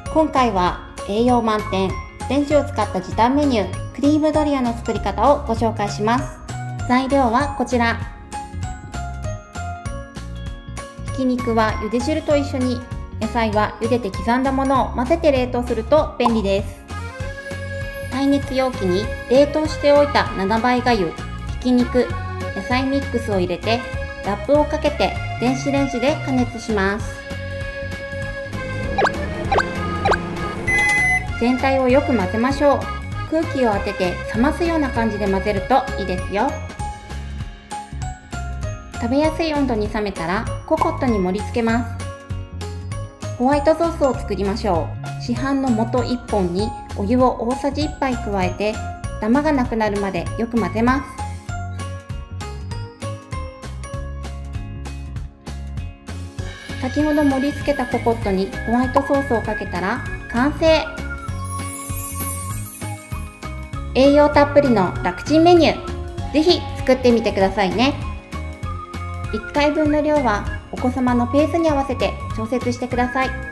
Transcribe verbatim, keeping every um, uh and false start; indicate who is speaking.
Speaker 1: 今回は栄養満点レンジを使った時短メニュークリームドリアの作り方をご紹介します。材料はこちら。ひき肉は茹で汁と一緒に、野菜は茹でて刻んだものを混ぜて冷凍すると便利です。耐熱容器に冷凍しておいたななばいがゆ、ひき肉、野菜ミックスを入れてラップをかけて電子レンジで加熱します。全体をよく混ぜましょう。空気を当てて冷ますような感じで混ぜるといいですよ。食べやすい温度に冷めたらココットに盛り付けます。ホワイトソースを作りましょう。市販の素いっぽんにお湯を大さじいっぱい加えてダマがなくなるまでよく混ぜます。先ほど盛り付けたココットにホワイトソースをかけたら完成。栄養たっぷりの楽ちんメニュー、ぜひ作ってみてくださいね。いっかいぶんの量はお子様のペースに合わせて調節してください。